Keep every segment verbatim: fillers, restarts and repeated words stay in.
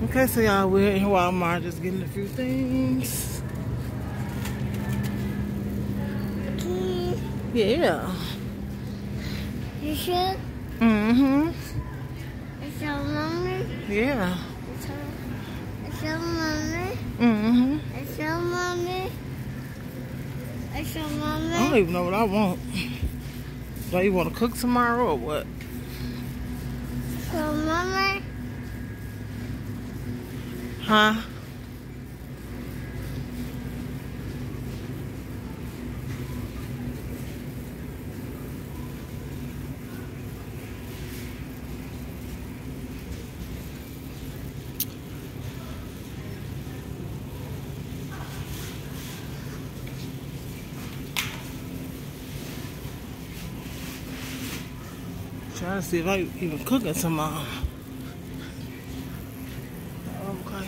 Okay, so y'all, we're in Walmart just getting a few things. Mm. Yeah. You should? Mm-hmm. It's your mommy? Yeah. It's your, it's your mommy? Mm-hmm. It's your mommy? It's your mommy? I don't even know what I want. Do you want to cook tomorrow or what? It's your mommy? Huh? Trying to see if I even cook it tomorrow. Okay.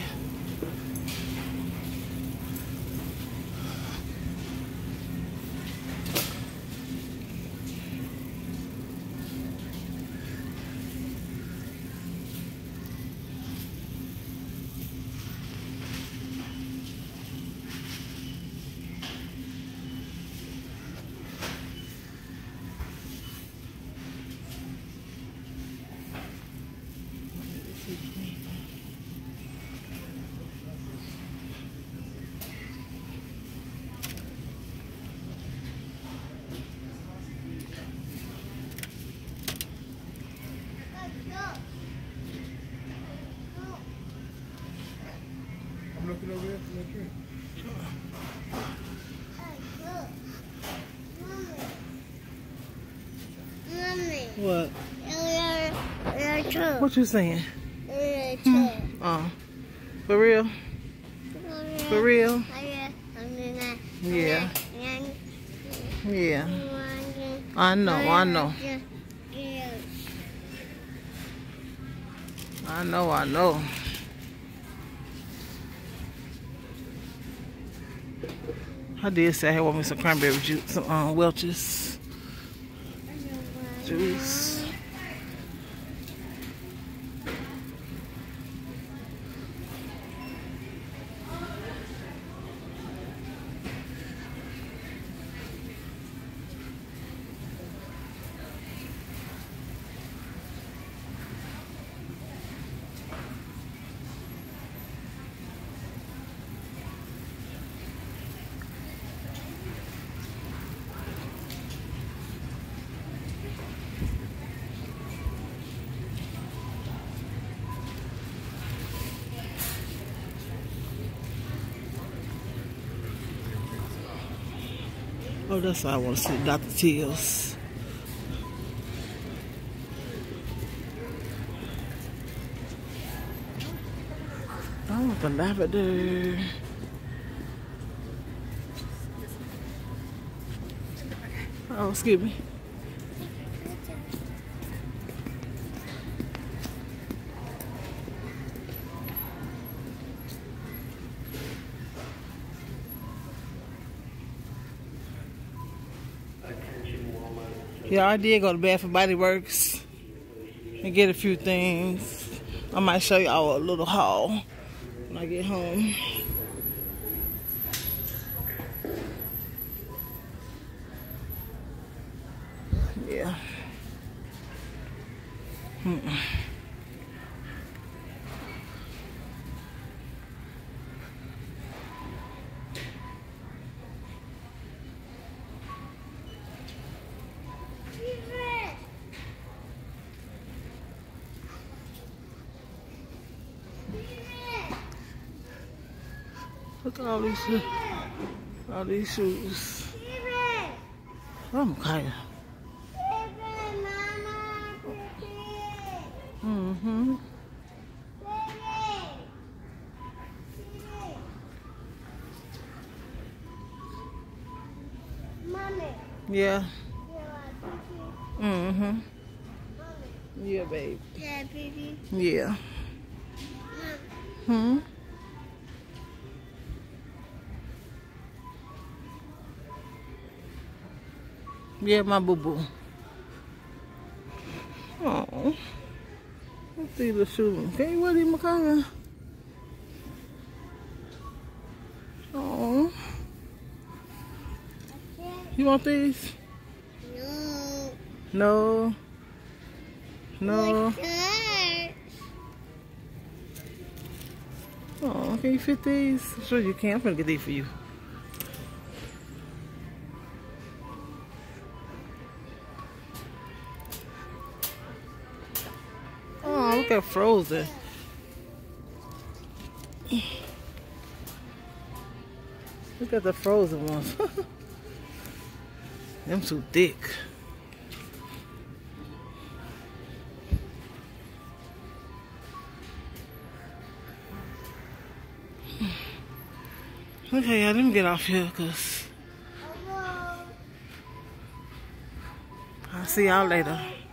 I'm looking over there for that tree. Mommy. What? You're, you're true. What you saying? You're true. Oh. For real? For real? Yeah. Yeah. I know, I know. I know, I know. I did say I want me some cranberry juice, some um, Welch's juice. Oh, that's why I want to see Doctor Teals. I want the lavender. Oh, excuse me. Yeah, I did go to Bath and Body Works and get a few things. I might show y'all a little haul when I get home. Yeah. Mm-mm. Look at all these shoes. All these shoes. I'm kind of. Mm-hmm. Mommy. Yeah. Mm-hmm. Yeah, babe. Yeah, baby. Yeah. Mom. Hmm? Yeah, my boo-boo. Oh. Let's see the shoe. Can you wear these, Makaya? You want these? No. No. No. My shirt. Oh, can you fit these? Sure you can. I'm gonna get these for you. Oh, look at Frozen. Look at the Frozen ones. Them too thick. Okay, y'all, let me get off here, cause I'll see y'all later.